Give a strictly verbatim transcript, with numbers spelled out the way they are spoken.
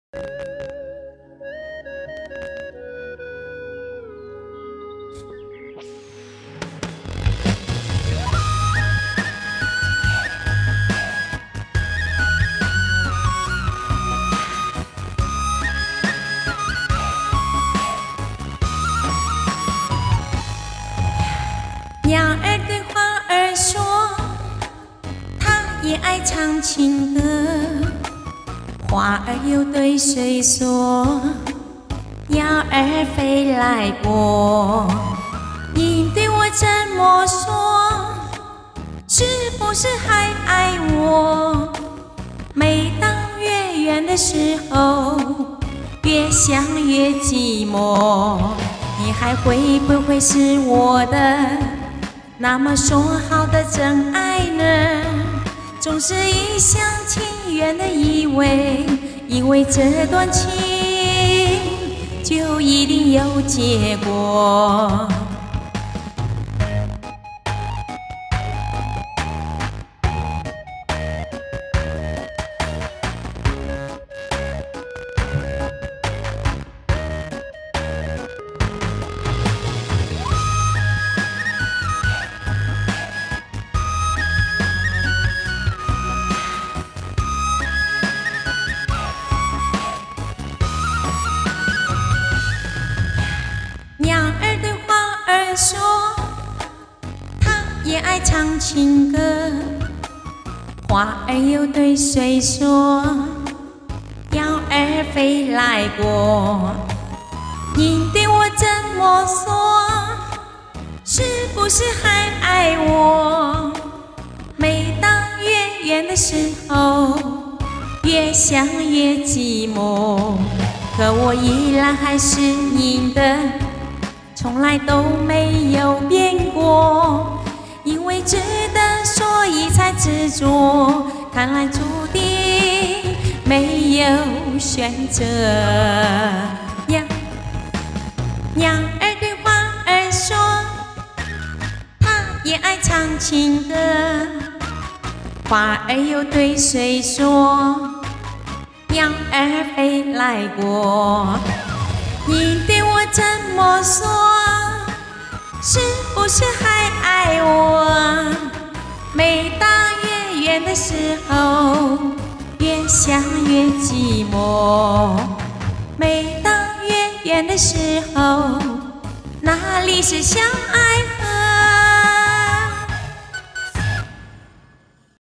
鸟儿对花儿说，它也爱唱情歌。花儿又对水说，鸟儿飞来过。你对我怎么说？是不是还爱我？每当月圆的时候，越想越寂寞。你还会不会是我的？那么说好的真爱呢？总是一厢情愿的以为，以为这段情就一定有结果。鸟儿对花儿说，它也爱唱情歌。花儿又对水说，鸟儿飞来过。你对我怎么说？是不是还爱我？每当月圆的时候，越想越寂寞。可我依然还是你的，从来都没有变过，因为值得，所以才执着。看来注定没有选择。鸟鸟儿对花儿说，它也爱唱情歌。花儿又对水说，鸟儿飞来过。你对我怎么说？是不是还爱我？每当月圆的时候，越想越寂寞。每当月圆的时候，哪里是相爱